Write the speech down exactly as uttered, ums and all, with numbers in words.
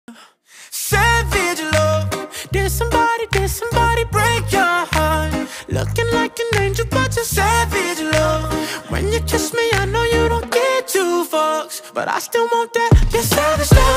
Savage love. Did somebody, did somebody break your heart? Looking like an angel, but you're savage love. When you kiss me, I know you don't get two fucks, but I still want that. You're savage love.